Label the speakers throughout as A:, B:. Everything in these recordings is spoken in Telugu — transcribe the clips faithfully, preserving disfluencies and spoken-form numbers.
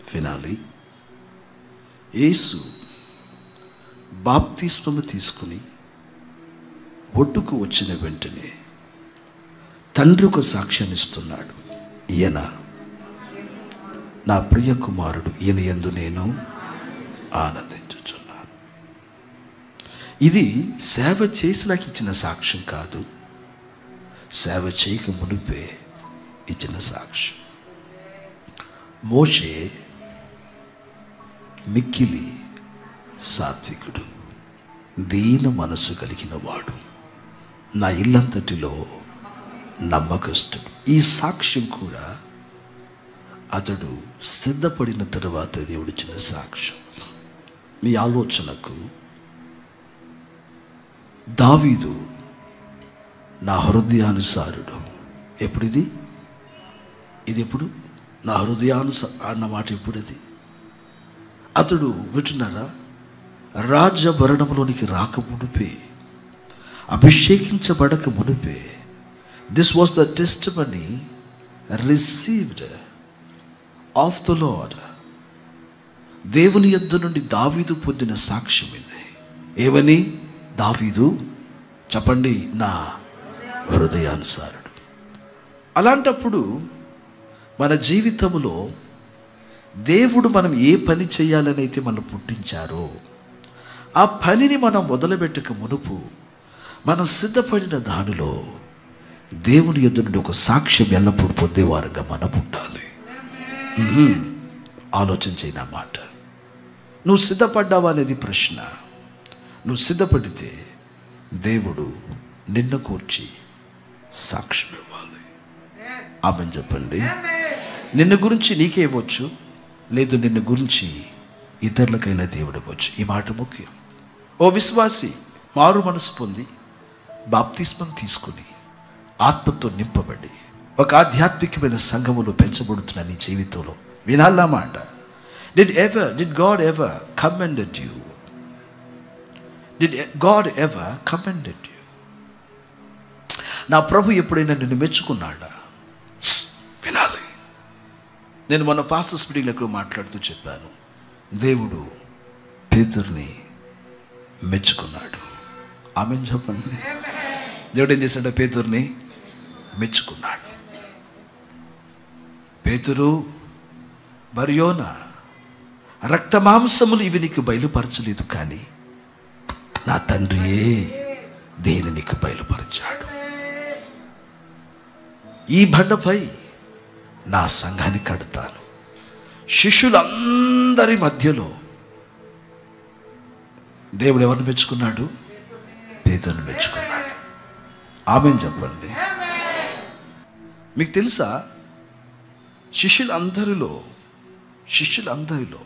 A: వినాలి. యేసు బాప్తిస్మము తీసుకుని ఒడ్డుకు వచ్చిన వెంటనే తండ్రి ఒక సాక్ష్యాన్ని ఇస్తున్నాడు. ఈయన నా ప్రియ కుమారుడు, ఈయన యందు నేను ఆనందించుచున్నాను. ఇది సేవ చేసినాక ఇచ్చిన సాక్ష్యం కాదు, సేవ చేయక మునిపే ఇచ్చిన సాక్ష్యం. మోషే మిక్కిలి సాత్వికుడు, దీన మనసు కలిగిన వాడు, నా ఇల్లంతటిలో నమ్మకస్తుడు. ఈ సాక్ష్యం కూడా అతడు సిద్ధపడిన తరువాత దేవుడిచ్చిన సాక్ష్యం. మీ ఆలోచనకు, దావీదు నా హృదయానుసారుడు. ఎప్పుడిది ఇది ఎప్పుడు నా హృదయానుసార అన్న మాట ఎప్పుడది? అతడు వింటున్నారా, రాజభరణంలోనికి రాక మునిపే, అభిషేకించబడక మునిపే, this was the testimony received of the Lord. దేవుని యొద్ద నుండి దావీదు పొందిన సాక్ష్యం ఇది. ఏమని? దావీదు చెప్పండి, నా హృదయానుసారుడు. అలాంటప్పుడు మన జీవితంలో దేవుడు మనం ఏ పని చేయాలని అయితే మనం పుట్టించారో ఆ పనిని మనం మొదలుపెట్టక మునుపు మనం సిద్ధపడిన దానిలో దేవుని యొద్ద నుండి ఒక సాక్ష్యం ఎల్లప్పుడూ పొందేవారుగా మనం ఉండాలి. ఆలోచన చేయన మాట. నువ్వు సిద్ధపడ్డావా అనేది ప్రశ్న. నువ్వు సిద్ధపడితే దేవుడు నిన్ను కూర్చి సాక్ష్యం ఇవ్వాలి. ఆమెన్ చెప్పండి. నిన్ను గురించి నీకే ఇవ్వచ్చు, లేదు నిన్ను గురించి ఇతరులకైనా దేవుడు ఇవ్వచ్చు. ఈ మాట ముఖ్యం. ఓ విశ్వాసి మారు మనసు పొంది బాప్తిస్మం తీసుకుని ఆత్మతో నింపబడి ఒక ఆధ్యాత్మికమైన సంఘములో పెంచబడుతున్న నీ జీవితంలో వినాలా మాట. Did ever did God ever commended you? Did God ever commended you? నా ప్రభు ఎప్పుడైనా నిన్ను మెచ్చుకున్నాడా? వినాలి. నేను మొన్న పాస్టర్స్ మీటింగ్లో మాట్లాడుతూ చెప్పాను, దేవుడు పేతురుని మెచ్చుకున్నాడు. ఆమెన్ చెప్పండి. దేవుడు ఏం చేశాడు? పేతురుని మెచ్చుకున్నాడు. పేతురు, బర్యోనా, రక్త మాంసములు ఇవి నీకు బయలుపరచలేదు, కానీ నా తండ్రియే దేని నీకు బయలుపరచాడు. ఈ బండపై నా సంఘాన్ని కడతాను. శిష్యులందరి మధ్యలో దేవుడు ఎవరిని మెచ్చుకున్నాడు? పేతురుని మెచ్చుకున్నాడు. ఆమెన్ చెప్పండి. మీకు తెలుసా, శిష్యులందరిలో శిష్యులందరిలో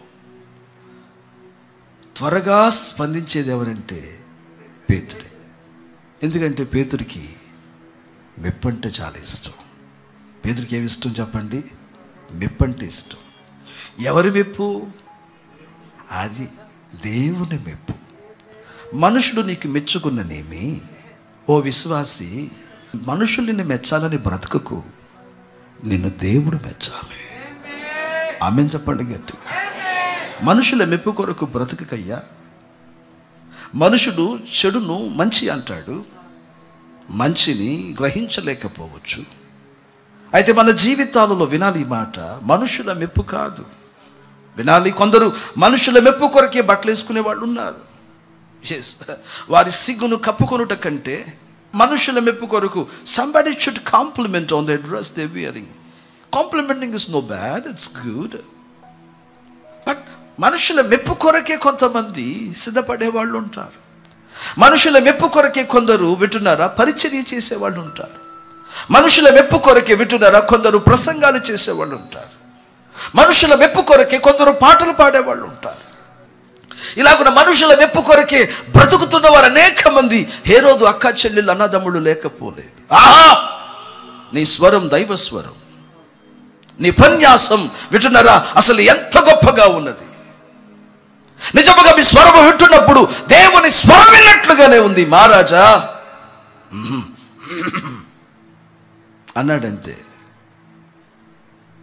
A: త్వరగా స్పందించేది ఎవరంటే పేతురే. ఎందుకంటే పేతురికి మెప్పంటే చాలా ఇష్టం. పేతురికి ఏమి ఇష్టం చెప్పండి? మెప్పంటే ఇష్టం. ఎవరి మెప్పు? అది దేవుని మెప్పు. మనుషుడు నీకు మెచ్చుకున్ననేమి? ఓ విశ్వాసి, మనుషులు నిన్ను మెచ్చాలని బ్రతకకు, నిన్ను దేవుడు మెచ్చాలి. ఆమెన్ చెప్పండి గట్టిగా. మనుషుల మెప్పు కొరకు బ్రతకకయ్యా. మనుషుడు చెడును మంచి అంటాడు, మంచిని గ్రహించలేకపోవచ్చు. అయితే మన జీవితాలలో వినాలి ఈ మాట, మనుషుల మెప్పు కాదు. వినాలి, కొందరు మనుషుల మెప్పు కొరకే బట్టలు వేసుకునే వాళ్ళు ఉన్నారు. ఎస్, వారి సిగ్గును కప్పుకొనుట కంటే మనుషుల మెప్పు కొరకు somebody should compliment on the dress they wearing. Complimenting is no bad, it's good. But మనుషుల మెప్పు కొరకే కొంతమంది సిద్ధపడే వాళ్ళు ఉంటారు. మనుషుల మెప్పు కొరకే కొందరు వింటున్నారా పరిచర్య చేసేవాళ్ళు ఉంటారు. మనుషుల మెప్పు కొరకే వింటున్నారా కొందరు ప్రసంగాలు చేసేవాళ్ళు ఉంటారు. మనుషుల మెప్పు కొరకే కొందరు పాటలు పాడేవాళ్ళు ఉంటారు. ఇలాగున్న మనుషుల మెప్పు కొరకే బ్రతుకుతున్న వారు అనేక మంది. హేరోదు అక్క చెల్లెళ్ళు అన్నదమ్ముడు లేకపోలేదు. ఆహా, నీ స్వరం దైవ స్వరం, నీ ఉపన్యాసం వింటున్నారా అసలు ఎంత గొప్పగా ఉన్నది. నిజముగా మీ స్వరం వింటున్నప్పుడు దేవుని స్వరం విన్నట్లుగానే ఉంది. మహారాజా అన్నాడంతే.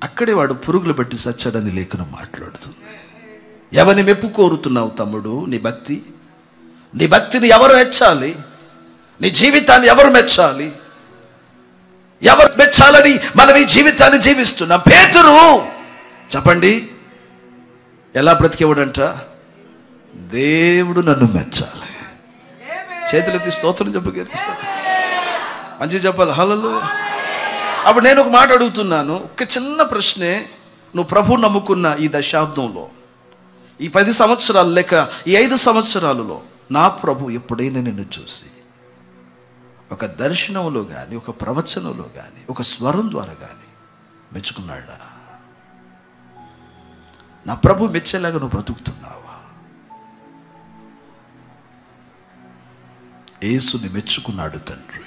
A: అక్కడే వాడు పురుగులు పెట్టి సచ్చాడని లేఖనం మాట్లాడుతుంది. ఎవరిని మెప్పు కోరుతున్నావు తమ్ముడు? నీ భక్తి నీ భక్తిని ఎవరు మెచ్చాలి? నీ జీవితాన్ని ఎవరు మెచ్చాలి? ఎవరు మెచ్చాలని మనం ఈ జీవితాన్ని జీవిస్తున్నాం. పేతురు చెప్పండి ఎలా బ్రతికేవాడంట? దేవుడు నన్ను మెచ్చాలి. చేతులెత్తి స్తోత్రం చెప్పగలుగుతాను. మంచిగా చెప్పాలి. హల్లెలూయా. అప్పుడు నేను ఒక మాట అడుగుతున్నాను, ఒక చిన్న ప్రశ్నే. నువ్వు ప్రభు నమ్ముకున్న ఈ దశాబ్దంలో, ఈ పది సంవత్సరాలు లేక ఈ ఐదు సంవత్సరాలలో నా ప్రభు ఎప్పుడైనా నిన్ను చూసి ఒక దర్శనంలో కానీ, ఒక ప్రవచనంలో కానీ, ఒక స్వరం ద్వారా కానీ మెచ్చుకున్నాడా? నా ప్రభు మెచ్చేలాగా నువ్వు బ్రతుకుతున్నావా? యేసుని మెచ్చుకున్నాడు తండ్రి.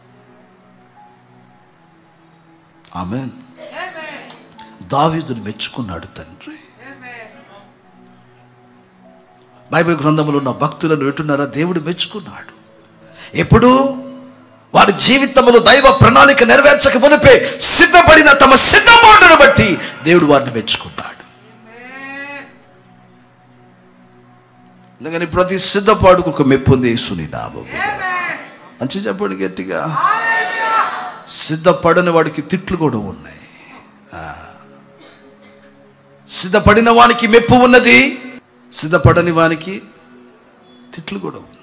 A: ఆమేన్. దావీదుని మెచ్చుకున్నాడు తండ్రి. బైబిల్ గ్రంథంలో ఉన్న భక్తులను వింటున్నారా? దేవుడు మెచ్చుకున్నాడు. ఎప్పుడు? వారి జీవితంలో దైవ ప్రణాళిక నెరవేర్చక మునిపే సిద్ధపడిన తమ సిద్ధపాటును బట్టి దేవుడు వారిని మెచ్చుకున్నాడు. అందుకని ప్రతి సిద్ధపాటుకు ఒక మెప్పు ఉంది యేసుని నామములో. మంచి చెప్పండి గట్టిగా. సిద్ధపడని వాడికి తిట్లు కూడా ఉన్నాయి. సిద్ధపడిన వానికి మెప్పు ఉన్నది, సిద్ధపడని వానికి తిట్లు కూడా ఉన్నాయి.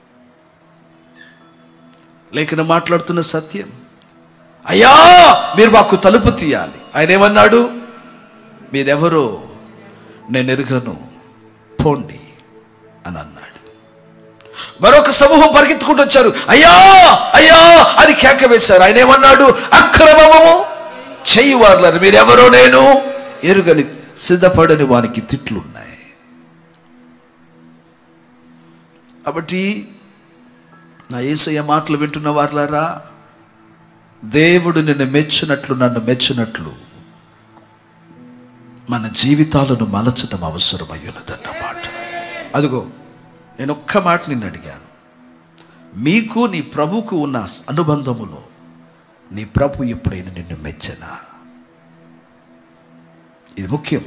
A: లేఖనం మాట్లాడుతున్న సత్యం. అయ్యా మీరు మాకు తలుపు తీయాలి. ఆయన ఏమన్నాడు? మీరెవరో నేను ఎరుగను, పోండి అని అన్నాడు. మరొక సమూహం పరిగెత్తుకుంటూ వచ్చారు. అయ్యా అయ్యా అని కేక వేశారు. ఆయన ఏమన్నాడు? అక్రమము చేయువారులారా మీరెవరో నేను ఎరుగని. సిద్ధపడని వానికి తిట్లున్నాయి. కాబట్టి నా యేసయ్య మాటలు వింటున్న వారులారా, దేవుడు నిన్ను మెచ్చినట్లు, నన్ను మెచ్చినట్లు మన జీవితాలను మలచడం అవసరమై ఉన్నదన్నమాట. అదిగో నేను ఒక్క మాట నిన్ను అడిగాను. మీకు నీ ప్రభుకు ఉన్న అనుబంధములో నీ ప్రభు ఎప్పుడైనా నిన్ను మెచ్చనా? ఇది ముఖ్యం.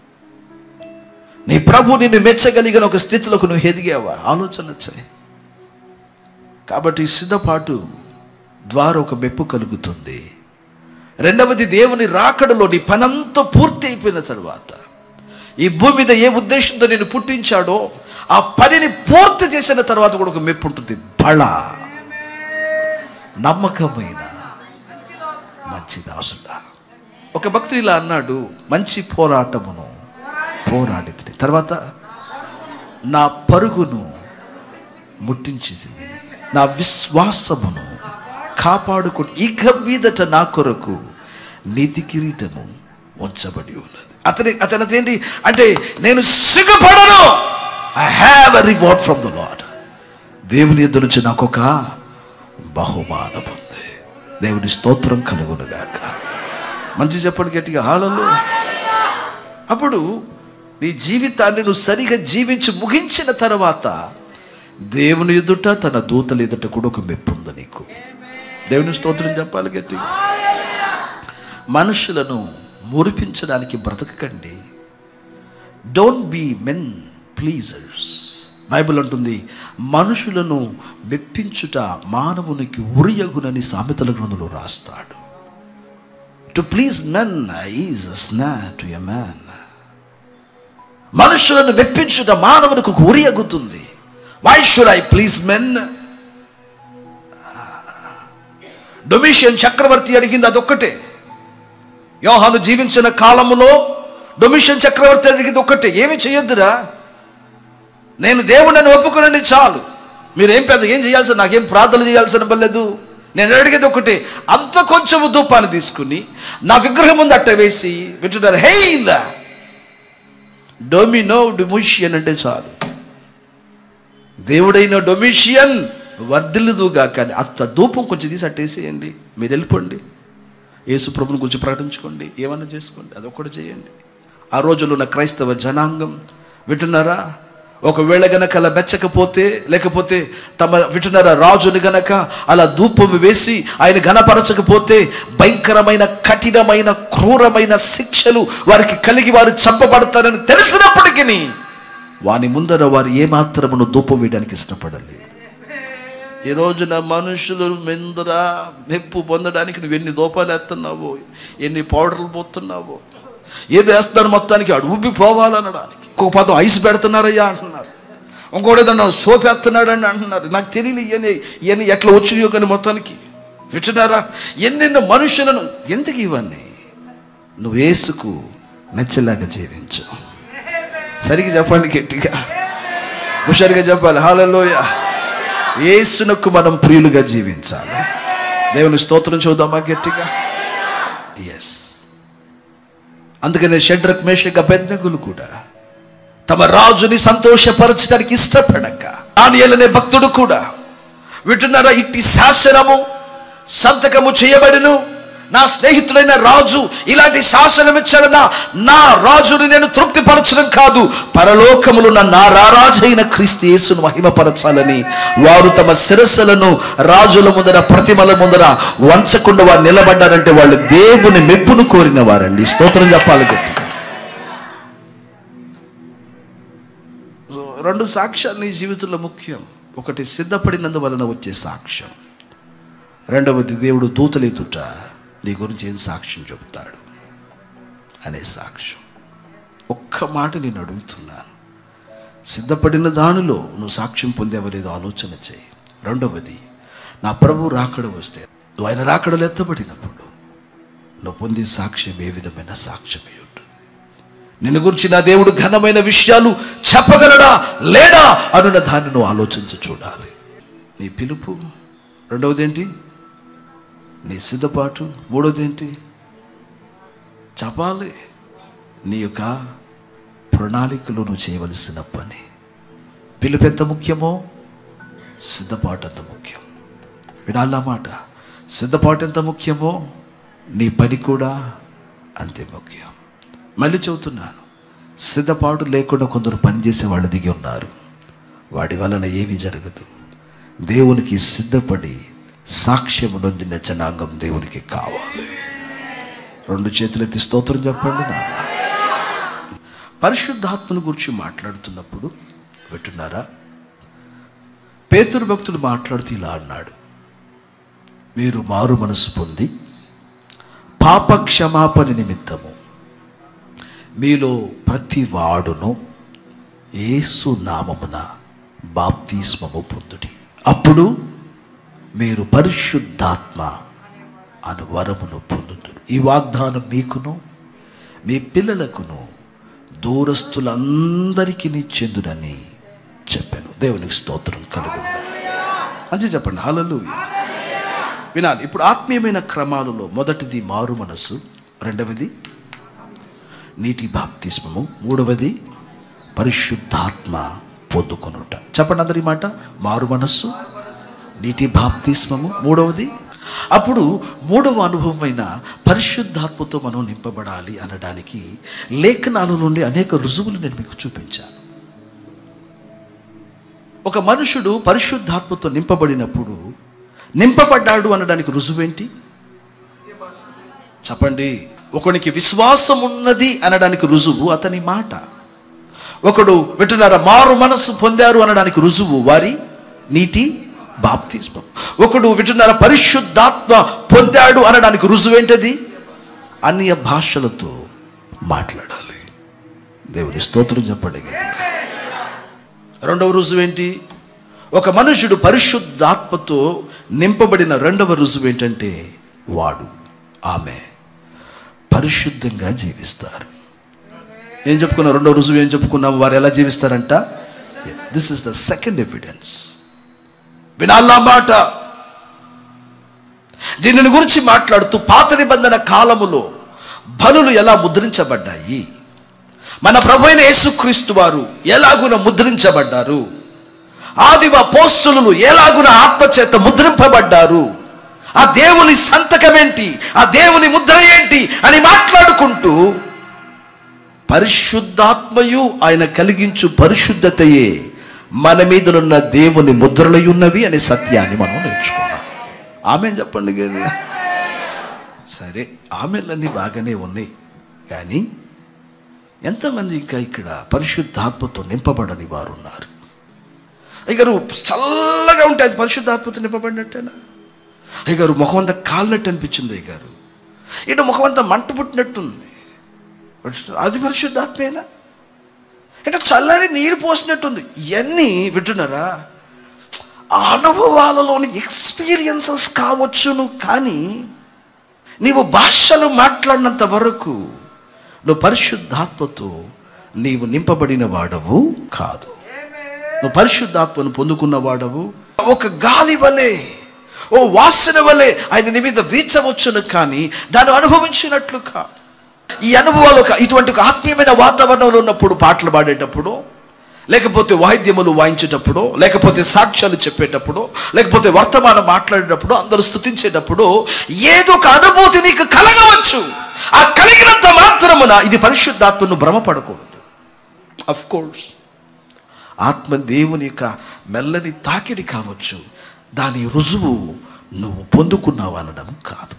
A: నీ ప్రభు నిన్ను మెచ్చగలిగిన ఒక స్థితిలోకి నువ్వు ఎదిగావా? ఆలోచన చేయి. కాబట్టి సిద్ధపాటు ద్వారా ఒక మెప్పు కలుగుతుంది. రెండవది, దేవుని రాకడలో నీ పనంతా పూర్తి అయిపోయిన తర్వాత, ఈ భూమి మీద ఏ ఉద్దేశంతో నేను పుట్టించాడో ఆ పనిని పూర్తి చేసిన తర్వాత కూడా ఒక మెప్పు ఉంటుంది. బళ నమ్మకమైన మంచి దాసుడా. ఒక భక్తుడు ఇలా అన్నాడు, మంచి పోరాటమును పోరాడితిని, తర్వాత నా పరుగును ముట్టించింది, నా విశ్వాసమును కాపాడుకుని ఇక మీదట నా కొరకు నీతి కిరీటము ఉంచబడి ఉన్నది. అతని అతని ఏంటి అంటే, నేను సిగ్గుపడను. I have a reward from the Lord. దేవుని యొద్ద నుంచి నాకు ఒక బహుమానం ఉంది. దేవుని స్తోత్రం కలుగునుగాక. మంచి చెప్పండి గట్టిగా. హల్లెలూయా. అప్పుడు నీ జీవితాన్ని నువ్వు సరిగా జీవించి ముగించిన తర్వాత దేవుని ఎదుట, తన దూతల ఎదుట కూడా ఒక మెప్పు ఉంది నీకు. దేవుని స్తోత్రం చెప్పాలి గట్టిగా. మనుషులను మురిపించడానికి బ్రతకకండి. Don't be men pleasers. Bible అంటుంది, మనుషులను మెప్పించుట మానవునికి ఉరియగునని సామెతల గ్రంథంలో రాస్తాడు. To please men is a snare to a man. మనుషులను మెప్పించుట మానవునికి ఒక ఉరియగుతుంది. Why should I please men? Domitian చక్రవర్తి అడిగింది అదొక్కటే. యోహాను జీవించిన కాలములో డొమిషియన్ చక్రవర్తి అడిగింది ఒక్కటే, ఏమి చేయొద్దురా, నేను దేవుడిని ఒప్పుకునండి చాలు, మీరేం పెద్ద ఏం చేయాల్సిన, నాకేం ప్రార్థన చేయాల్సిన పర్లేదు, నేను అడిగేది ఒకటే, అంత కొంచెము ధూపాన్ని తీసుకుని నా విగ్రహం ముందు అట్ట వేసి వింటున్నారు, హెయిల్ డొమినో డొమిషియన్ అంటే చాలు, దేవుడైన డొమిషియన్ వర్ధిల్లుదుగా, కానీ అంత ధూపం కొంచెం తీసి అట్టేసేయండి, మీరు వెళ్ళిపోండి, యేసు ప్రభుని గురించి ప్రకటించుకోండి, ఏమన్నా చేసుకోండి, అదొక్కటి చేయండి. ఆ రోజుల్లో ఉన్న క్రైస్తవ జనాంగం వింటున్నారా, ఒకవేళ గనక అలా మెచ్చకపోతే, లేకపోతే తమ వింటున్నారా రాజుని గనక అలా ధూపం వేసి ఆయన ఘనపరచకపోతే భయంకరమైన కఠినమైన క్రూరమైన శిక్షలు వారికి కలిగి వారు చంపబడతారని తెలిసినప్పటికీ వాని ముందర వారు ఏమాత్రమును ధూపం వేయడానికి ఇష్టపడలేదు. ఈ రోజున మనుషులు ముందర మెప్పు పొందడానికి నువ్వు ఎన్ని దూపాలు వేస్తున్నావో, ఎన్ని పౌడర్లు పోతున్నావో, ఏది వేస్తున్నారు మొత్తానికి అడు ఉబ్బిపోవాలనడానికి. ఇంకొక పదం ఐస్ పెడుతున్నారయ్యా అంటున్నారు, ఇంకోటి ఏదన్నా సోప్ వేస్తున్నాడని అంటున్నారు. నాకు తెలియదు ఇవన్నీ ఇవన్నీ ఎట్లా వచ్చినాయో కానీ మొత్తానికి వింటున్నారా ఎన్నెన్నో మనుషులను. ఎందుకు ఇవన్నీ? నువ్వు యేసుకు నచ్చేలాగా జీవించు. సరిగ్గా చెప్పండి, గట్టిగా హుషారుగా చెప్పాలి. హల్లెలూయా. యేసునకు మనం ప్రియులుగా జీవించాలి. దేవుని స్తోత్రం చూద్దామా గట్టిగా. ఎస్, అందుకనే షడ్రక్ మేషక్ అబేద్నెగోలు కూడా తమ రాజుని సంతోషపరచడానికి ఇష్టపడక, దానియేలు అనే భక్తుడు కూడా వింటున్నారా ఇట్టి శాసనము సంతకము చేయబడిను, నా స్నేహితుడైన రాజు ఇలాంటి శాసనం ఇచ్చాడన్నా నా రాజుని నేను తృప్తిపరచడం కాదు, పరలోకములు నా రారాజైన క్రీస్తు యేసును మహిమపరచాలని వారు తమ శిరస్సులను రాజుల ముందర ప్రతిమల ముందర వంచకుండా వారు నిలబడ్డారంటే వాళ్ళు దేవుని మెప్పును కోరిన వారండి. స్తోత్రం చెప్పాలి గట్టిగా. రెండు సాక్ష్యాలు నీ జీవితంలో ముఖ్యం. ఒకటి సిద్ధపడినందువలన వచ్చే సాక్ష్యం, రెండవది దేవుడు దూతలెదుట నీ గురించి ఏం సాక్ష్యం చెబుతాడు అనే సాక్ష్యం. ఒక్క మాట నేను అడుగుతున్నాను, సిద్ధపడిన దానిలో నువ్వు సాక్ష్యం పొందేవలేదో ఆలోచన చేయి. రెండవది, నా ప్రభువు రాకడ వస్తే నువ్వు ఆయన రాకడలు ఎత్తబడినప్పుడు నువ్వు పొందే సాక్ష్యం ఏ విధమైన సాక్ష్యమై ఉంటుంది? నిన్ను గురించి నా దేవుడు ఘనమైన విషయాలు చెప్పగలడా లేడా అనున్న దాన్ని నువ్వు ఆలోచించి చూడాలి. నీ పిలుపు, రెండవది ఏంటి? నీ సిద్ధపాటు, మూడోది ఏంటి? చెప్పాలి. నీ యొక్క ప్రణాళికలు నువ్వు చేయవలసిన పని. పిలుపు ఎంత ముఖ్యమో సిద్ధపాటు ఎంత ముఖ్యం. వినాలా మాట? సిద్ధపాటు ఎంత ముఖ్యమో నీ పని కూడా అంతే ముఖ్యం. మళ్ళీ చెబుతున్నాను, సిద్ధపాటు లేకుండా కొందరు పనిచేసే వాళ్ళు దిగి ఉన్నారు. వాడి వలన ఏమీ జరగదు. దేవునికి సిద్ధపడి సాక్ష్యము నొందిన జనాంగం దేవునికి కావాలి. రెండు చేతులెత్తి స్తోత్రం చెప్పండి. నాన్న, పరిశుద్ధాత్మను గురించి మాట్లాడుతున్నప్పుడు వింటున్నారా, పేతురు భక్తుడు మాట్లాడుతూ ఇలా అన్నాడు, మీరు మారు మనసు పొంది పాప క్షమాపణ నిమిత్తము మీలో ప్రతి వాడును యేసు నామమున బాప్తిస్మము పొందుడి, అప్పుడు మీరు పరిశుద్ధాత్మ అను వరమును పొందుదురు. ఈ వాగ్దానం మీకును మీ పిల్లలకును దూరస్తులందరికీ చెందునని చెప్పాను. దేవునికి స్తోత్రం కలుగును. మంచి చెప్పండి. హల్లెలూయా. వినాలి. ఇప్పుడు ఆత్మీయమైన క్రమాలలో మొదటిది మారు మనసు, రెండవది నీటి బాప్తిస్మము, మూడవది పరిశుద్ధాత్మ పొందుకొనుట. చెప్పండి అందరి మాట. మారు మనస్సు, నీటి బాప్తిస్మము, మూడవది. అప్పుడు మూడవ అనుభవమైన పరిశుద్ధాత్మతో మనం నింపబడాలి అనడానికి లేఖనాల నుండి అనేక రుజువులు నేను మీకు చూపించాను. ఒక మనుషుడు పరిశుద్ధాత్మతో నింపబడినప్పుడు నింపబడ్డాడు అనడానికి రుజువేంటి? చెప్పండి. ఒకనికి విశ్వాసం ఉన్నది అనడానికి రుజువు అతని మాట. ఒకడు వింటున్నారా మారు మనస్సు పొందారు అనడానికి రుజువు వారి నీటి బాప్తిస్మం. ఒకడు వింటున్నారా పరిశుద్ధాత్మ పొందాడు అనడానికి రుజువేంటది? అన్య భాషలతో మాట్లాడాలి. దేవుని స్తోత్రం చెప్పండి. రెండవ రుజువేంటి? ఒక మనుషుడు పరిశుద్ధాత్మతో నింపబడిన రెండవ రుజువు ఏంటంటే వాడు ఆమె పరిశుద్ధంగా జీవిస్తారు. ఏం చెప్పుకున్నా? రెండవ రుజువు ఏం చెప్పుకున్నాము? వారు ఎలా జీవిస్తారంట? This is the second evidence. వినాలా మాట? దీనిని గురించి మాట్లాడుతూ పాత నిబంధన కాలములో బలులు ఎలా ముద్రించబడ్డాయి, మన ప్రభువైన యేసుక్రీస్తు వారు ఎలాగున ముద్రించబడ్డారు, ఆదిమ అపోస్తలులు ఎలాగున ఆత్మచేత ముద్రింపబడ్డారు, ఆ దేవుని సంతకం ఏంటి, ఆ దేవుని ముద్ర ఏంటి అని మాట్లాడుకుంటూ పరిశుద్ధాత్మయు ఆయన కలిగించు పరిశుద్ధతయే మన మీదనున్న దేవుని ముద్రలై ఉన్నవి అనే సత్యాన్ని మనం నేర్చుకున్నాం. ఆమెన్ చెప్పండి కదా. సరే, ఆమెలన్నీ బాగానే ఉన్నాయి, కానీ ఎంతమంది ఇంకా ఇక్కడ పరిశుద్ధాత్మతో నింపబడని వారు ఉన్నారు? అయ్యగారు చల్లగా ఉంటే అది పరిశుద్ధాత్మతో నింపబడినట్టేనా? అయ్యగారు ముఖం అంతా కాలినట్టు అనిపించింది, అయ్యగారు ఇటు ముఖం అంతా మంట పుట్టినట్టుంది, అది పరిశుద్ధాత్మేనా? ఇటు చల్లని నీరు పోసినట్టుంది. ఇవన్నీ వింటున్నారా? ఆ అనుభవాలలోని ఎక్స్పీరియన్సెస్ కావచ్చును, కానీ నీవు భాషలు మాట్లాడినంత వరకు నువ్వు పరిశుద్ధాత్మతో నీవు నింపబడిన వాడవు కాదు. నువ్వు పరిశుద్ధాత్మను పొందుకున్న వాడవు. ఒక గాలి వలె, ఓ వాసన వలె ఆయన నీ మీద వీచవచ్చును, కానీ దాన్ని అనుభవించినట్లు కాదు. ఈ అనుభవాలు ఇటువంటి ఒక ఆత్మీయమైన వాతావరణంలో ఉన్నప్పుడు, పాటలు పాడేటప్పుడు, లేకపోతే వాయిద్యములు వాయించేటప్పుడు, లేకపోతే సాక్ష్యాలు చెప్పేటప్పుడు, లేకపోతే వర్తమానం మాట్లాడేటప్పుడు, అందరూ స్తుతించేటప్పుడు ఏదో ఒక అనుభూతి నీకు కలగవచ్చు. ఆ కలిగినంత మాత్రమున ఇది పరిశుద్ధాత్మను భ్రమపడకూడదు. అఫ్ కోర్స్ ఆత్మ దేవుని యొక్క మెల్లని తాకిడి కావచ్చు, దాని రుజువు నువ్వు పొందుకున్నావు అనడం కాదు.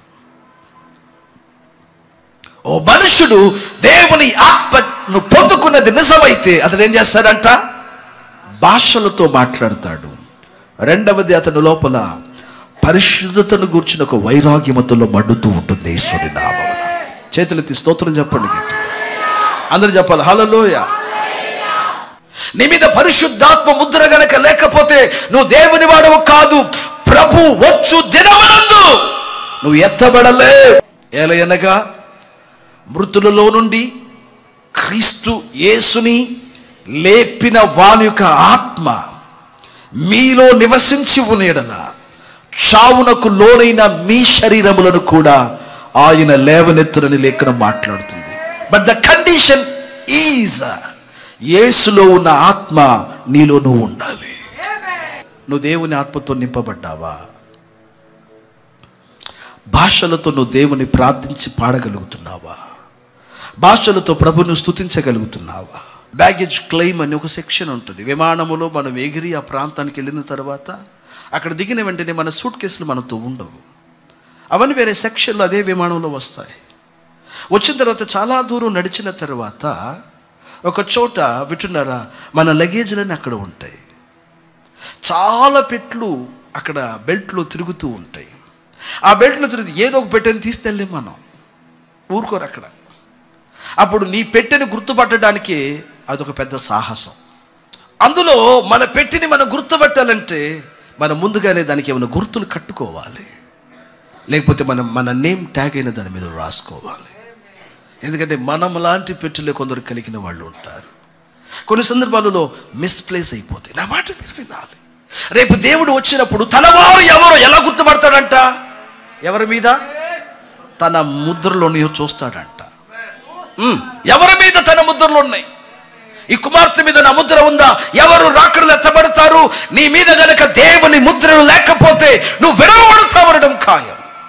A: ఓ మనుషుడు దేవుని ఆత్మను పొందుకున్నది నిజమైతే అతను ఏం చేస్తాడంట? భాషలతో మాట్లాడతాడు. రెండవది, అతని లోపల పరిశుద్ధతను గూర్చిన ఒక వైరాగ్యమతలో మండుతూ ఉంటుంది. యేసుని నామమున చేతులెత్తి స్తోత్రం చెప్పండి. అందరూ చెప్పాలి హల్లెలూయా. నీ మీద పరిశుద్ధాత్మ ముద్ర గనక లేకపోతే నువ్వు దేవుని వాడవు కాదు. ప్రభు వచ్చు దినమునందు నువ్వు ఎత్తబడలే. ఏలయనగా మృతులలో నుండి క్రీస్తు యేసుని లేపిన వాని యొక్క ఆత్మ మీలో నివసించి ఉండేడల చావునకు లోనైన మీ శరీరములను కూడా ఆయన లేవనెత్తునని లేఖనం మాట్లాడుతుంది. బట్ ద కండిషన్ ఈజ్ యేసులో ఉన్న ఆత్మ నీలో నువ్వు ఉండాలి. నువ్వు దేవుని ఆత్మతో నింపబడ్డావా? భాషలతో నువ్వు దేవుని ప్రార్థించి పాడగలుగుతున్నావా? భాషలతో ప్రభును స్తుతించగలుగుతున్నావా? బ్యాగేజ్ క్లెయిమ్ అని ఒక సెక్షన్ ఉంటుంది. విమానములో మనం ఎగిరి ఆ ప్రాంతానికి వెళ్ళిన తర్వాత అక్కడ దిగిన వెంటనే మన సూట్ కేసులు మనతో ఉండవు. అవన్నీ వేరే సెక్షన్లో అదే విమానంలో వస్తాయి. వచ్చిన తర్వాత చాలా దూరం నడిచిన తర్వాత ఒక చోట వింటున్నారా, మన లగేజ్లన్నీ అక్కడ ఉంటాయి. చాలా పెట్లు అక్కడ బెల్ట్లో తిరుగుతూ ఉంటాయి. ఆ బెల్ట్లో తిరిగి ఏదో ఒక పెట్టెని తీసుకెళ్ళి మనం ఊరుకోరు అక్కడ. అప్పుడు నీ పెట్టెని గుర్తుపట్టడానికి అదొక పెద్ద సాహసం. అందులో మన పెట్టిని మనం గుర్తుపట్టాలంటే మనం ముందుగానే దానికి ఏమైనా గుర్తులు కట్టుకోవాలి, లేకపోతే మనం మన నేమ్ ట్యాగ్ అయిన దాని మీద రాసుకోవాలి. ఎందుకంటే మనం లాంటి పెట్టెలే కొందరు కలిగిన వాళ్ళు ఉంటారు. కొన్ని సందర్భాలలో మిస్ప్లేస్ అయిపోతాయి. నా మాట మీరు వినాలి. రేపు దేవుడు వచ్చినప్పుడు తన వారు ఎవరో ఎలా గుర్తుపడతాడంట? ఎవరి మీద? తన ముద్రలోని చూస్తాడంట. ఎవరి మీద తన ముద్రలు ఉన్నాయి? ఈ కుమార్తె మీద నా ముద్ర ఉందా? ఎవరు రాకడలు ఎత్తబడతారు? నీ మీద గనక దేవుని ముద్రలు లేకపోతే నువ్వు విడవబడతావనడం ఖాయం.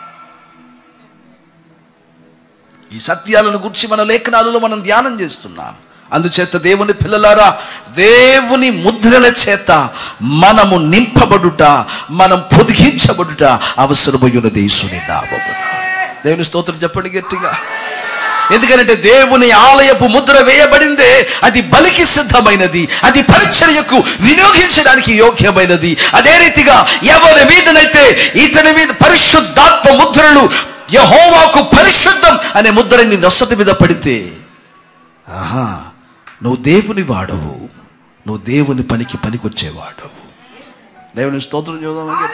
A: ఈ సత్యాలను గురించి మన లేఖనాలలో మనం ధ్యానం చేస్తున్నాం. అందుచేత దేవుని పిల్లలారా, దేవుని ముద్రల చేత మనము నింపబడుట, మనం పొదిగించబడుట అవసరమైన యేసుని నామమున. దేవుని స్తోత్రం చెప్పండి గట్టిగా. ఎందుకంటే దేవుని ఆలయపు ముద్ర వేయబడిందే, అది బలికి సిద్ధమైనది, అది పరిచర్యకు వినియోగించడానికి యోగ్యమైనది. అదే రీతిగా ఎవరి మీదనైతే ఇతని మీద పరిశుద్ధాత్మ ముద్రలు, యెహోవాకు పరిశుద్ధం అనే ముద్ర నీ నొసటి మీద పడితే, ఆహా, నువ్వు దేవుని వాడవు, నువ్వు దేవుని పనికి పనికొచ్చేవాడవు. దేవుని స్తోత్రం చూద్దాం.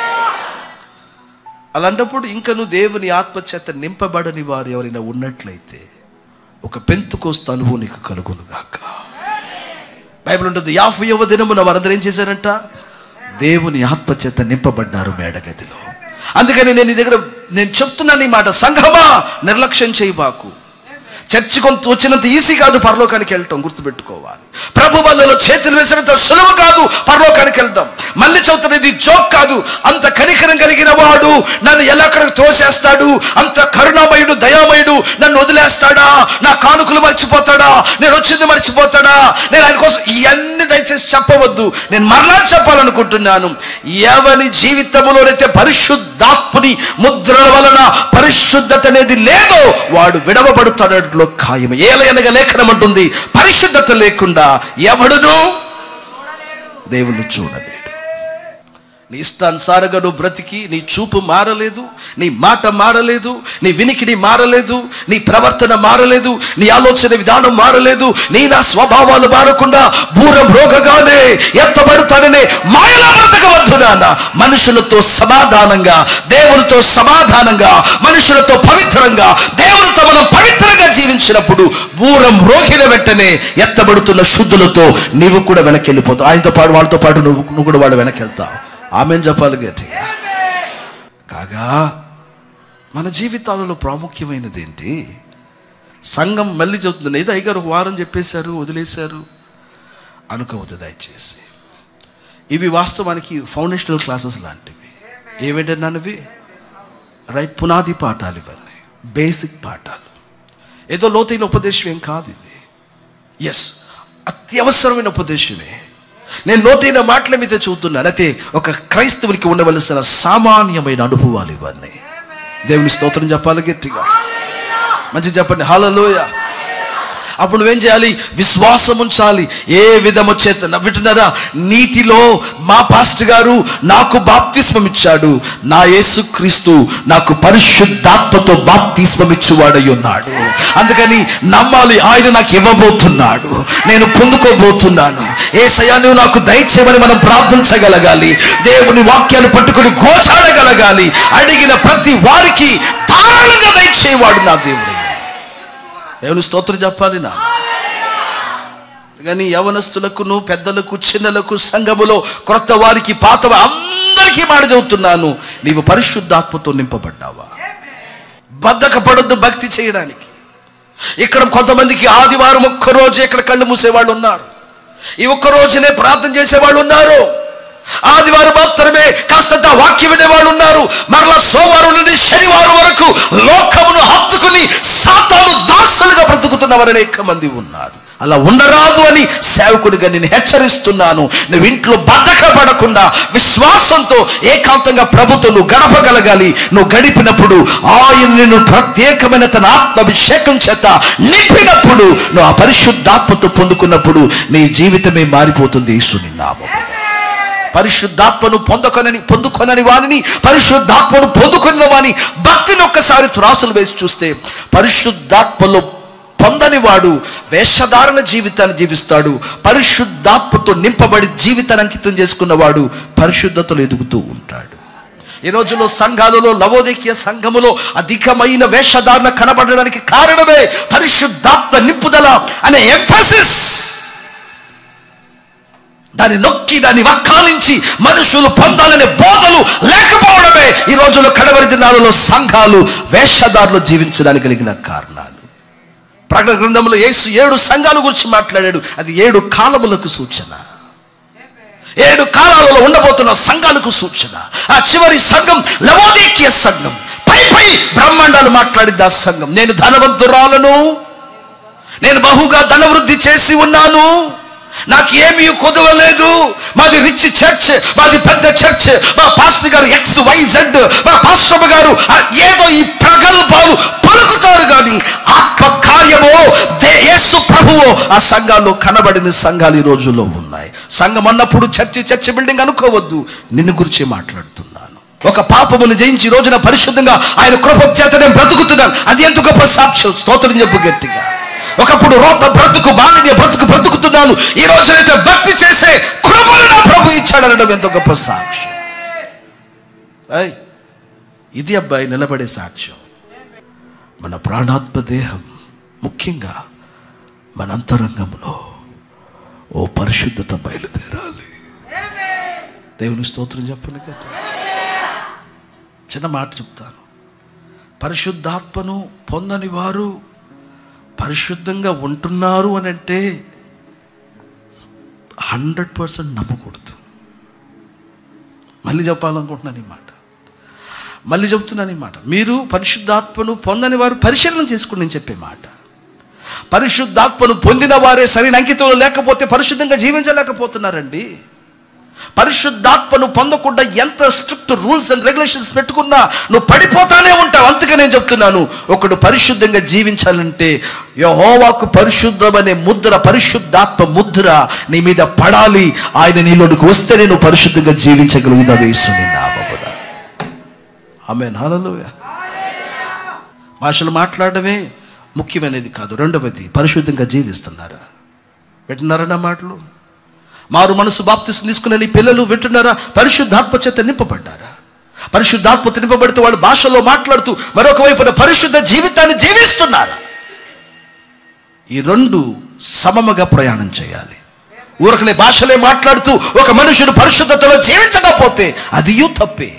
A: అలాంటప్పుడు ఇంకా నువ్వు దేవుని ఆత్మచేత నింపబడని వారు ఎవరైనా ఉన్నట్లయితే ఒక పెంతుకోస్తు అనుభవం నీకు కలుగునుగాక. బైబిల్ ఉంటుంది, యాభైవ దినమున వారందరూ ఏం చేశారంట? దేవుని ఆత్మచేత నింపబడ్డారు మేడగదిలో. అందుకని నేను నీ దగ్గర నేను చెప్తున్నాను ఈ మాట, సంఘమా నిర్లక్ష్యం చేయబాకు. చర్చి కొంత వచ్చినంత ఈజీ కాదు పరలోకానికి వెళ్ళటం, గుర్తుపెట్టుకోవాలి. ప్రభు వాళ్ళలో చేతులు వేసినంత సులువు కాదు పరలోకానికి వెళ్ళడం. మళ్ళీ చదువుతున్నది జోక్ కాదు. అంత కనికరం కలిగిన వాడు నన్ను ఎలా అక్కడికి తోసేస్తాడు, అంత కరుణామయుడు దయామయుడు నన్ను వదిలేస్తాడా, నా కానుకలు మర్చిపోతాడా, నేను వచ్చింది మర్చిపోతాడా, నేను ఆయన కోసం ఇవన్నీ దయచేసి చెప్పవద్దు. నేను మరలా చెప్పాలనుకుంటున్నాను, ఎవరి జీవితంలోనైతే పరిశుద్ధాత్మని ముద్రల వలన పరిశుద్ధత అనేది లేదో వాడు విడవబడుతాడట్లో ఖాయం. ఏలయనగా లేఖనం అంటుంది, పరిశుద్ధత లేకుండా ఎవడును దేవుణ్ణి చూడలేడు. నీ ఇష్టానుసారంగా నువ్వు బ్రతికి నీ చూపు మారలేదు, నీ మాట మారలేదు, నీ వినికిడి మారలేదు, నీ ప్రవర్తన మారలేదు, నీ ఆలోచన విధానం మారలేదు, నీ నా స్వభావాలు మారకుండా బూరం రోగగానే ఎత్తబడతాననే మాయలా బ్రతకవద్దు నాన్న. మనుషులతో సమాధానంగా, దేవునితో సమాధానంగా, మనుషులతో పవిత్రంగా, దేవునితో మనం పవిత్రంగా జీవించినప్పుడు బూరం రోగిన వెంటనే ఎత్తబడుతున్న శుద్ధులతో నీవు కూడా వెనక్కి వెళ్ళిపోతావు. ఆయనతో పాటు వాళ్ళతో పాటు నువ్వు నువ్వు కూడా వాళ్ళు వెనక్కి వెళ్తావు. ఆమెన్ చెప్పాలి గట్టిగా. కాగా మన జీవితాలలో ప్రాముఖ్యమైనది ఏంటి? సంఘం మళ్ళీ చెబుతుంది. ఏదో అయ్యగారు ఒక వారం చెప్పేశారు వదిలేశారు అనుకోవద్దు దయచేసి. ఇవి వాస్తవానికి ఫౌండేషనల్ క్లాసెస్ లాంటివి. ఏమిటన్నానివి? రైట్, పునాది పాఠాలు, ఇవన్నీ బేసిక్ పాఠాలు. ఏదో లోతైన ఉపదేశం ఏం కాదు ఇది. ఎస్, అత్యవసరమైన ఉపదేశమే. నేను లోతైన మాటల మీద చూస్తున్నాను. అయితే ఒక క్రైస్తవునికి ఉండవలసిన సామాన్యమైన అనుభవాలు ఇవన్నీ. దేవుని స్తోత్రం చెప్పాలి గట్టిగా, మంచి చెప్పండి హల్లెలూయా. అప్పుడు నువ్వేం చేయాలి? విశ్వాసం ఉంచాలి. ఏ విధము చేత వింటున్నారా? నీటిలో మా పాస్టర్ గారు నాకు బాప్తిస్మం ఇచ్చాడు, నా యేసుక్రీస్తు నాకు పరిశుద్ధాత్మతో బాప్తిస్మం ఇచ్చువాడై ఉన్నాడు. అందుకని నమ్మాలి, ఆయన నాకు ఇవ్వబోతున్నాడు, నేను పొందుకోబోతున్నాను. యేసయ్యా నువ్వు నాకు దయచేయమని మనం ప్రార్థించగలగాలి. దేవుని వాక్యాన్ని పట్టుకుని గోచాడగలగాలి. అడిగిన ప్రతి వారికి ధారాళంగా దయచేవాడు నా దేవుడు. దేవుని స్తోత్రం చెప్పాలి నా. కానీ యవనస్తులకును పెద్దలకు చిన్నలకు సంఘములో క్రొత్త వారికి పాత అందరికీ మాట చెబుతున్నాను, నీవు పరిశుద్ధాత్మతో నింపబడ్డావా? బద్ధకపడొద్దు భక్తి చేయడానికి. ఇక్కడ కొంతమందికి ఆదివారం ఒక్కరోజే ఇక్కడ కళ్ళు మూసేవాళ్ళు ఉన్నారు, ఈ ఒక్క రోజునే ప్రార్థన చేసేవాళ్ళు ఉన్నారు, ఆదివారం మాత్రమే కాస్తంత వాక్యం వినేవాళ్ళు ఉన్నారు, మరలా సోమవారం నుండి శనివారం వరకు లోకమును హత్తుకుని సాతాను దాసులుగా బ్రతుకుతున్నవారు అనేక మంది ఉన్నారు. అలా ఉండరాదు అని సేవకుడిగా నేను హెచ్చరిస్తున్నాను. నువ్వు ఇంట్లో బద్ధకపడకుండా విశ్వాసంతో ఏకాంతంగా ప్రభుతో నువ్వు గడపగలగాలి. నువ్వు గడిపినప్పుడు ఆయన నిన్ను ప్రత్యేకమైన తన ఆత్మాభిషేకం చేత నింపినప్పుడు, నువ్వు ఆ పరిశుద్ధాత్మతో పొందుకున్నప్పుడు నీ జీవితమే మారిపోతుంది. యేసుని నామములో పరిశుద్ధాత్మను పొందుకొనని పొందుకొనని వానిని పరిశుద్ధాత్మను పొందుకున్న వాని భక్తిని ఒక్కసారి త్రాసులు వేసి చూస్తే, పరిశుద్ధాత్మలో పొందని వాడు వేషధారణ జీవితాన్ని జీవిస్తాడు. పరిశుద్ధాత్మతో నింపబడి జీవితాన్ని అంకితం చేసుకున్నవాడు పరిశుద్ధతలో ఎదుగుతూ ఉంటాడు. ఈ రోజుల్లో సంఘాలలో లవోదికీయ సంఘములో అధికమైన వేషధారణ కనబడడానికి కారణమే పరిశుద్ధాత్మ నింపుదల అనే ఎంఫసిస్. దాన్ని నొక్కి దాన్ని వక్కాలించి మనుషులు పొందాలనే బోధలు లేకపోవడమే ఈ రోజుల్లో కడవరి దినాలలో సంఘాలు వేషధారలో జీవించడానికి కలిగిన కారణాలు. ప్రకటన గ్రంథంలో యేసు ఏడు సంఘాల గురించి మాట్లాడాడు. అది ఏడు కాలములకు సూచన, ఏడు కాలాలలో ఉండబోతున్న సంఘాలకు సూచన. ఆ చివరి సంఘం లవోదికీయ సంఘం. పై పై బ్రహ్మాండాలు మాట్లాడింది ఆ సంఘం. నేను ధనవంతురాలను, నేను బహుగా ధనవృద్ధి చేసి ఉన్నాను, నాకు ఏమీ కొదవలేదు, మాది రిచ్ చర్చ్, మాది పెద్ద చర్చ్, మా పాస్టర్ గారు ఎక్స్ వై జెడ్, మా పాస్టర్ గారు ఏదో ఈ ప్రగల్భాలు పలుకుతారు. కానీ ఆత్మ కార్యమో యేసు ప్రభువో ఆ సంఘాల్లో కనబడిన సంఘాలు ఈ రోజుల్లో ఉన్నాయి. సంఘం అన్నప్పుడు చర్చి చర్చి బిల్డింగ్ అనుకోవద్దు, నిన్ను గురించి మాట్లాడుతున్నాను. ఒక పాపమును జయించి ఈ రోజున పరిశుద్ధంగా ఆయన కృప చేత నేను బ్రతుకుతున్నాను. అది ఎంత గొప్ప సాక్ష్యం. స్తోత్రం చెప్పు గట్టిగా. ఒకప్పుడు రోత బ్రతుకు మాలిన్య బ్రతుకు బ్రతుకుతున్నాను, ఈ రోజునైతే భక్తి చేసే కృపను నా ప్రభు ఇచ్చాడనడం ఎంత గొప్ప సాక్ష్యం. ఇది అబ్బాయి నిలబడే సాక్ష్యం. మన ప్రాణాత్మ దేహం, ముఖ్యంగా మన అంతరంగంలో ఓ పరిశుద్ధత బయలుదేరాలి. దేవుని స్తోత్రం చెప్పను కదా. చిన్న మాట చెప్తాను. పరిశుద్ధాత్మను పొందని వారు పరిశుద్ధంగా ఉంటున్నారు అని అంటే హండ్రెడ్ పర్సెంట్ నమ్మకూడదు. మళ్ళీ చెప్పాలనుకుంటున్నాను ఈ మాట, మళ్ళీ చెప్తున్నాను ఈ మాట. మీరు పరిశుద్ధాత్మను పొందని వారు పరిశీలన చేసుకుని నేను చెప్పే మాట. పరిశుద్ధాత్మను పొందిన వారే సరైన అంకితంలో లేకపోతే పరిశుద్ధంగా జీవించలేకపోతున్నారండి. పరిశుద్ధాత్మను పొందకుండా ఎంత స్ట్రిక్ట్ రూల్స్ అండ్ రెగ్యులేషన్స్ పెట్టుకున్నా నువ్వు పడిపోతానే ఉంటావు. అందుకే నేను చెప్తున్నాను, ఒకడు పరిశుద్ధంగా జీవించాలంటే యెహోవాకు పరిశుద్ధమనే ముద్ర, పరిశుద్ధాత్మ ముద్ర నీ మీద పడాలి. ఆయన నీలోనికి వస్తేనే నువ్వు పరిశుద్ధంగా జీవించగలుగుతావు. యేసుని నామమున ఆమేన్, హల్లెలూయా. భాషలు మాట్లాడమే ముఖ్యమైనది కాదు. రెండవది, పరిశుద్ధంగా జీవిస్తున్నారా? వింటున్నారా నా మాటలు? మారు మనసు బాప్తిసం తీసుకునే నీ పిల్లలు వింటున్నారా? పరిశుద్ధాత్మ చేత నింపబడ్డారా? పరిశుద్ధాత్మ నింపబడితే వాళ్ళు భాషలో మాట్లాడుతూ మరొక వైపున పరిశుద్ధ జీవితాన్ని జీవిస్తున్నారా? ఈ రెండు సమముగా ప్రయాణం చేయాలి. ఊరకనే భాషలే మాట్లాడుతూ ఒక మనుషుడు పరిశుద్ధతలో జీవించకపోతే అది యూ తప్పే.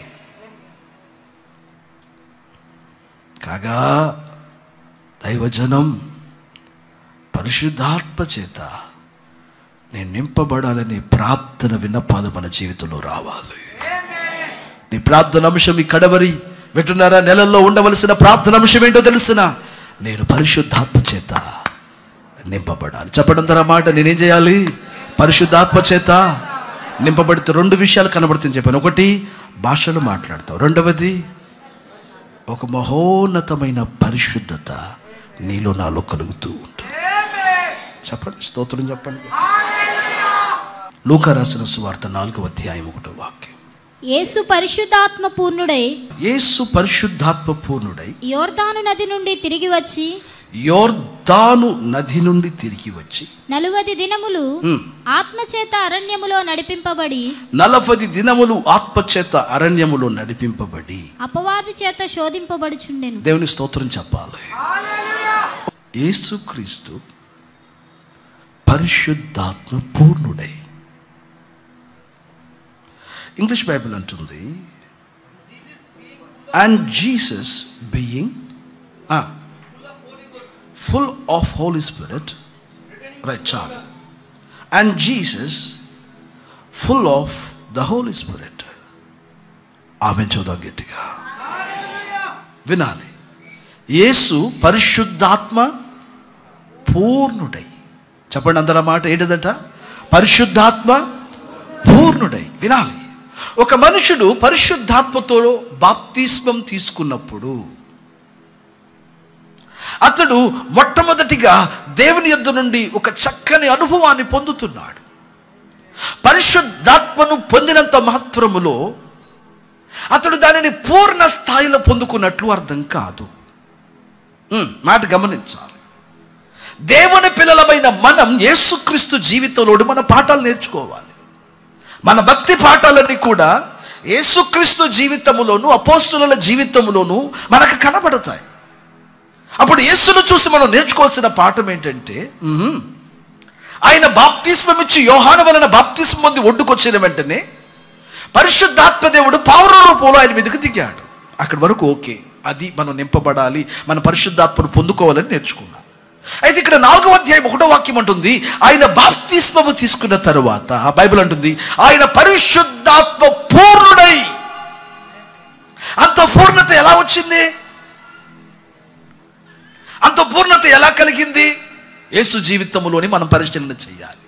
A: కాగా దైవజనం పరిశుద్ధాత్మ చేత నేను నింపబడాలనే ప్రార్థన విన్నపాలు మన జీవితంలో రావాలి. నీ ప్రార్థన అంశం ఈ కడవరి వింటున్నారా? నెలల్లో ఉండవలసిన ప్రార్థన అంశం ఏంటో తెలుసునా? నేను పరిశుద్ధాత్మ చేత నింపబడాలి. చెప్పడం ద్వారా మాట నేనేం చేయాలి? పరిశుద్ధాత్మ చేత నింపబడితే రెండు విషయాలు కనబడుతుంది చెప్పాను. ఒకటి, భాషలు మాట్లాడతావు. రెండవది, ఒక మహోన్నతమైన పరిశుద్ధత నీలో నాలో కలుగుతూ ఉంటుంది. చెప్పండి, స్తోత్రం చెప్పండి. లూకా రాసిన సువార్త నాలుగవ అధ్యాయం ఒకటో వాక్యం.
B: యేసు పరిశుద్ధాత్మ పూర్ణుడై
A: యేసు పరిశుద్ధాత్మ పూర్ణుడై
B: యోర్దాను నది నుండి తిరిగి వచ్చి
A: యోర్దాను నది నుండి తిరిగి వచ్చి
B: నలువది దినములు ఆత్మచేత అరణ్యములో నడిపింపబడి
A: నలవది దినములు ఆత్మచేత అరణ్యములో నడిపింపబడి
B: అపవాది చేత శోధింపబడుచుండెను.
A: దేవుని స్తోత్రం చెప్పాలి. యేసుక్రీస్తు పరిశుద్ధాత్మ పూర్ణుడై. ఇంగ్లీష్ బైబిల్ అంటుంది, and Jesus being full of Holy Spirit, right, చాలు. And Jesus full of the Holy Spirit. ఆమె చూద్దాం గట్టిగా వినాలి. యేసు పరిశుద్ధాత్మ పూర్ణుడై. చెప్పండి అందరూ మాట ఏంటిదట? పరిశుద్ధాత్మ పూర్ణుడై. వినాలి. ఒక మనుషుడు పరిశుద్ధాత్మతో బాప్తిస్మం తీసుకున్నప్పుడు అతడు మొట్టమొదటిగా దేవుని యొద్ద నుండి ఒక చక్కని అనుభవాన్ని పొందుతున్నాడు. పరిశుద్ధాత్మను పొందినంత మాత్రములో అతడు దానిని పూర్ణ స్థాయిలో పొందుకున్నట్లు అర్థం కాదు. మాట గమనించాలి. దేవుని పిల్లలమైన మనం యేసుక్రీస్తు జీవితంలోని మన పాఠాలు నేర్చుకోవాలి. మన భక్తి పాఠాలన్నీ కూడా యేసుక్రీస్తు జీవితములోను అపోస్తుల జీవితంలోను మనకు కనబడతాయి. అప్పుడు యేసును చూసి మనం నేర్చుకోవాల్సిన పాఠం ఏంటంటే, ఆయన బాప్తిస్మం ఇచ్చి యోహాను వలన బాప్తిస్మం పొంది ఒడ్డుకొచ్చిన వెంటనే పరిశుద్ధాత్మ దేవుడు పావుర రూపంలో ఆయన మీదకి దిగాడు. అక్కడి వరకు ఓకే, అది మనం నింపబడాలి, మన పరిశుద్ధాత్మను పొందుకోవాలని నేర్చుకున్నాం. అయితే ఇక్కడ నాలుగవ అధ్యాయం ఒకటో వాక్యం అంటుంది, ఆయన బాప్తిస్మము తీసుకున్న తరువాత బైబిల్ అంటుంది ఆయన పరిశుద్ధాత్మ పూర్ణుడై. అంత పూర్ణత ఎలా వచ్చింది? అంత పూర్ణత ఎలా కలిగింది? యేసు జీవితంలోని మనం పరిశీలన చేయాలి.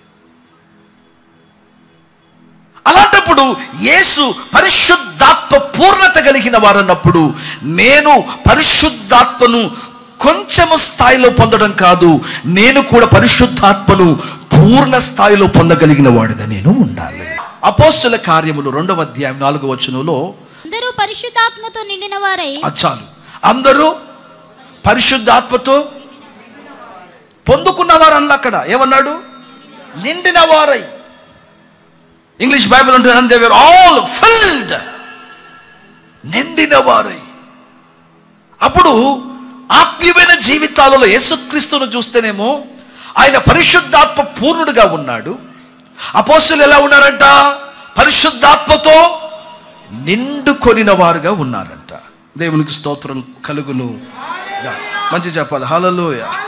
A: అలాంటప్పుడు యేసు పరిశుద్ధాత్మ పూర్ణత కలిగిన వారన్నప్పుడు నేను పరిశుద్ధాత్మను కొంచెము స్థాయిలో పొందడం కాదు, నేను కూడా పరిశుద్ధాత్మను పూర్ణ స్థాయిలో పొందగలిగిన వాడుగా నేను ఉండాలి. అపోస్తుల కార్యములు రెండవ అధ్యాయం నాలుగవ వచనంలో
B: అందరూ పరిశుద్ధాత్మతో నిండిన వారై.
A: చాలు, అందరూ పరిశుద్ధాత్మతో పొందుకున్నవారు అన్న. అక్కడ ఏమన్నాడు? నిండిన వారై. ఇంగ్లీష్ బైబిల్ ఉంటుంది, and they were all filled, నిండిన వారై. అప్పుడు ఆత్మీయమైన జీవితాలలో యేసుక్రీస్తును చూస్తేనేమో ఆయన పరిశుద్ధాత్మ పూర్ణుడుగా ఉన్నాడు. అపోస్తులు ఎలా ఉన్నారంట? పరిశుద్ధాత్మతో నిండుకొనిన వారుగా ఉన్నారంట. దేవునికి స్తోత్రం కలుగును. మంచి చెప్పాలి. హల్లెలూయా.